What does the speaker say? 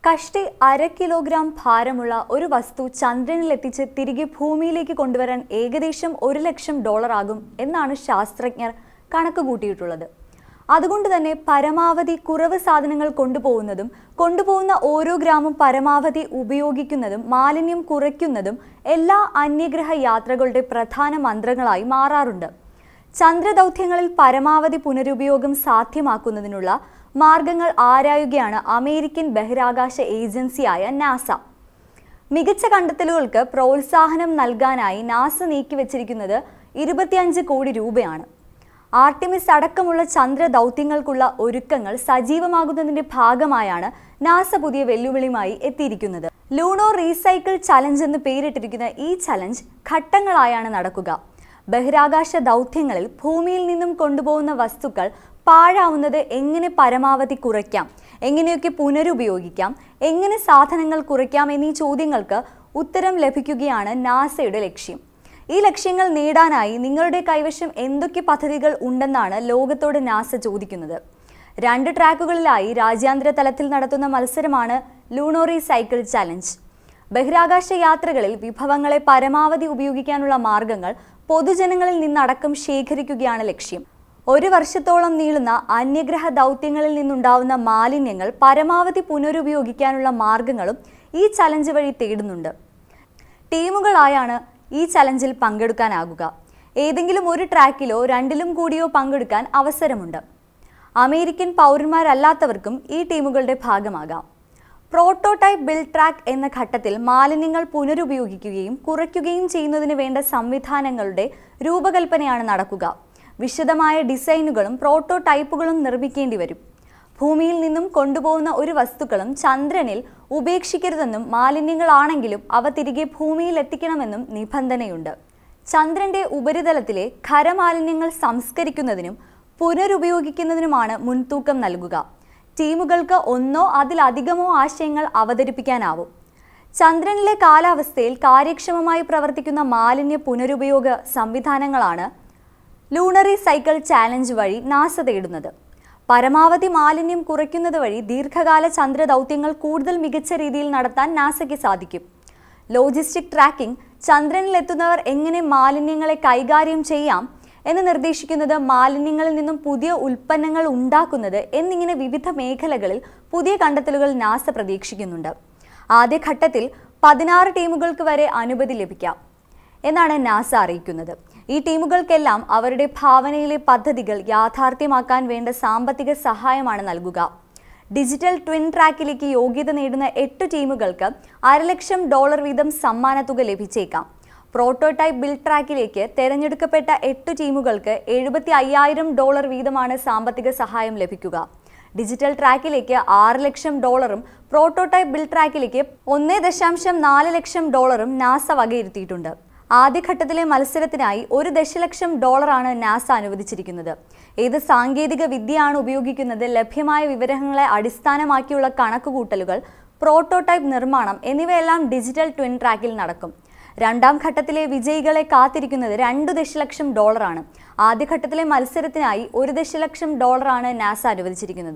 കഷ്ടി 1/2 kilogram ഭാരമുള്ള ഒരു വസ്തു ചന്ദ്രനിലെത്തിച്ച് തിരികെ ഭൂമിയിലേക്ക് കൊണ്ടുവരാൻ ഏകദേശം $1 ലക്ഷം ആകും എന്നാണ് ശാസ്ത്രജ്ഞർ കണക്കുകൂട്ടിയിട്ടുള്ളത്. അതുകൊണ്ട് തന്നെ പരമാവധി കുറവ് സാധനങ്ങൾ കൊണ്ടുപോകുന്ന ഓരോ ഗ്രാമും പരമാവധി ഉപയോഗിക്കുന്നതും മാലിന്യം കുറയ്ക്കുന്നതും എല്ലാ അന്യഗ്രഹ യാത്രകളുടെ പ്രധാന മന്ത്രങ്ങളായി മാറാറുണ്ട്. ചന്ദ്രദൗത്യങ്ങളിൽ പരമാവധി പുനരുപയോഗം സാധ്യമാക്കുന്നതിനുള്ള മാർഗങ്ങൾ ആരായുകയാണ് അമേരിക്കൻ ബഹിരാകാശ ഏജൻസിയായ നാസ. മികച്ച കണ്ടെത്തലുകൾക്ക് പ്രോത്സാഹനം നൽകാനായി നാസ നീക്കിവച്ചിരിക്കുന്നത് 25 കോടി രൂപയാണ്. ആർട്ടിമിസ് അടക്കമുള്ള ചന്ദ്രദൗത്യങ്ങൾക്കുള്ള ഒരുക്കങ്ങൾ സജീവമാകുന്നതിന്റെ ഭാഗമായാണ് നാസ പുതിയ വെല്ലുവിളിയുമായി എത്തിയിരിക്കുന്നത്. ലൂണോ റീസൈക്കിൾ ചലഞ്ച് എന്ന് പേരിട്ടിരിക്കുന്ന ഈ ചലഞ്ച് ഘട്ടങ്ങളായാണ് നടക്കുക. ബഹിരാകാശ ദൗത്യങ്ങളിൽ ഭൂമിയിൽ നിന്നും കൊണ്ടുപോകുന്ന വസ്തുക്കൾ പാഴാവുന്നത് എങ്ങനെ പരമാവധി കുറയ്ക്കാം, എങ്ങനെയൊക്കെ പുനരുപയോഗിക്കാം, എങ്ങനെ സാധനങ്ങൾ കുറയ്ക്കാം എന്നീ ചോദ്യങ്ങൾക്ക് ഉത്തരം ലഭിക്കുകയാണ് നാസയുടെ ലക്ഷ്യം. ഈ ലക്ഷ്യങ്ങൾ നേടാനായി നിങ്ങളുടെ കൈവശം എന്തൊക്കെ പദ്ധതികൾ ഉണ്ടെന്നാണ് ലോകത്തോട് നാസ ചോദിക്കുന്നത്. 2 ട്രാക്കുകളിലായി രാജ്യാന്തര തലത്തിൽ നടത്തുന്ന മത്സരമാണ് ലൂണോ റീസൈക്കിൾ ചലഞ്ച്. ബഹിരാകാശ യാത്രകളിൽ വിഭവങ്ങളെ പരമാവധി ഉപയോഗിക്കാനുള്ള മാർഗങ്ങൾ പൊതുജനങ്ങളിൽ നിന്നടക്കം ശേഖരിക്കുകയാണ് ലക്ഷ്യം. 1 വർഷത്തോളം നീളുന്ന അന്യഗ്രഹ ദൗത്യങ്ങളിൽ നിന്നുണ്ടാവുന്ന മാലിന്യങ്ങൾ പരമാവധി പുനരുപയോഗിക്കാനുള്ള മാർഗങ്ങളും ഈ ചലഞ്ച് വഴി തേടുന്നുണ്ട്. ടീമുകളായാണ് ഈ ചലഞ്ചിൽ പങ്കെടുക്കാനാകുക. ഏതെങ്കിലും ഒരു ട്രാക്കിലോ 2ലും കൂടിയോ പങ്കെടുക്കാൻ അവസരമുണ്ട്. അമേരിക്കൻ പൗരന്മാരല്ലാത്തവർക്കും ഈ ടീമുകളുടെ ഭാഗമാകാം. പ്രോട്ടോടൈപ്പ് ബിൽഡ് ട്രാക്ക് എന്ന ഘട്ടത്തിൽ മാലിന്യങ്ങൾ പുനരുപയോഗിക്കുകയും കുറയ്ക്കുകയും ചെയ്യുന്നതിന് വേണ്ട സംവിധാനങ്ങളുടെ രൂപകൽപ്പനയാണ് നടക്കുക. വിശദമായ ഡിസൈനുകളും പ്രോട്ടോടൈപ്പുകളും നിർമ്മിക്കേണ്ടി വരും. ഭൂമിയിൽ നിന്നും കൊണ്ടുപോകുന്ന ഒരു വസ്തുക്കളും ചന്ദ്രനിൽ ഉപേക്ഷിക്കരുതെന്നും മാലിന്യങ്ങളാണെങ്കിലും അവ തിരികെ ഭൂമിയിൽ എത്തിക്കണമെന്നും നിബന്ധനയുണ്ട്. ചന്ദ്രന്റെ ഉപരിതലത്തിലെ ഖരമാലിന്യങ്ങൾ സംസ്കരിക്കുന്നതിനും പുനരുപയോഗിക്കുന്നതിനുമാണ് മുൻതൂക്കം നൽകുക. ടീമുകൾക്ക് ഒന്നോ അതിലധികമോ ആശയങ്ങൾ അവതരിപ്പിക്കാനാവും. ചന്ദ്രനിലെ കാലാവസ്ഥയിൽ കാര്യക്ഷമമായി പ്രവർത്തിക്കുന്ന മാലിന്യ പുനരുപയോഗ സംവിധാനങ്ങളാണ് ലൂണോ റീസൈക്കിൾ ചാലഞ്ച് വഴി നാസ തേടുന്നത്. പരമാവധി മാലിന്യം കുറയ്ക്കുന്നത് വഴി ദീർഘകാല ചന്ദ്രദൗത്യങ്ങൾ കൂടുതൽ മികച്ച രീതിയിൽ നടത്താൻ നാസയ്ക്ക് സാധിക്കും. ലോജിസ്റ്റിക് ട്രാക്കിംഗ്, ചന്ദ്രനിലെത്തുന്നവർ എങ്ങനെ മാലിന്യങ്ങളെ കൈകാര്യം ചെയ്യാം എന്ന് നിർദ്ദേശിക്കുന്നത്, മാലിന്യങ്ങളിൽ നിന്നും പുതിയ ഉൽപ്പന്നങ്ങൾ ഉണ്ടാക്കുന്നത് എന്നിങ്ങനെ വിവിധ മേഖലകളിൽ പുതിയ കണ്ടെത്തലുകൾ നാസ പ്രതീക്ഷിക്കുന്നുണ്ട്. ആദ്യഘട്ടത്തിൽ 16 ടീമുകൾക്ക് വരെ അനുമതി ലഭിക്കാം എന്നാണ് നാസ അറിയിക്കുന്നത്. ഈ ടീമുകൾക്കെല്ലാം അവരുടെ ഭാവനയിലെ പദ്ധതികൾ യാഥാർത്ഥ്യമാക്കാൻ വേണ്ട സാമ്പത്തിക സഹായമാണ് നൽകുക. ഡിജിറ്റൽ ട്വിൻ ട്രാക്കിലേക്ക് യോഗ്യത നേടുന്ന 8 ടീമുകൾക്ക് $1 ലക്ഷം വീതം സമ്മാനത്തുക ലഭിച്ചേക്കാം. പ്രോട്ടോടൈപ്പ് ബിൽഡ് ട്രാക്കിലേക്ക് തെരഞ്ഞെടുക്കപ്പെട്ട 8 ടീമുകൾക്ക് $75,000 വീതമാണ് സാമ്പത്തിക സഹായം ലഭിക്കുക. ഡിജിറ്റൽ ട്രാക്കിലേക്ക് $6 ലക്ഷം, പ്രോട്ടോടൈപ്പ് ബിൽഡ് ട്രാക്കിലേക്ക് $1.4 ലക്ഷം നാസ വകയിരുത്തിയിട്ടുണ്ട്. ആദ്യഘട്ടത്തിലെ മത്സരത്തിനായി $1 ദശലക്ഷം നാസ അനുവദിച്ചിരിക്കുന്നത്. ഏത് സാങ്കേതിക വിദ്യയാണ് ഉപയോഗിക്കുന്നത്, ലഭ്യമായ വിവരങ്ങളെ അടിസ്ഥാനമാക്കിയുള്ള കണക്കുകൂട്ടലുകൾ, പ്രോട്ടോടൈപ്പ് നിർമ്മാണം എന്നിവയെല്ലാം ഡിജിറ്റൽ ട്വിൻ ട്രാക്കിൽ നടക്കും. 2ാം ഘട്ടത്തിലെ വിജയികളെ കാത്തിരിക്കുന്നത് $2 ദശലക്ഷം ആണ്. ആദ്യഘട്ടത്തിലെ മത്സരത്തിനായി $1 ദശലക്ഷം നാസ അനുവദിച്ചിരിക്കുന്നത്.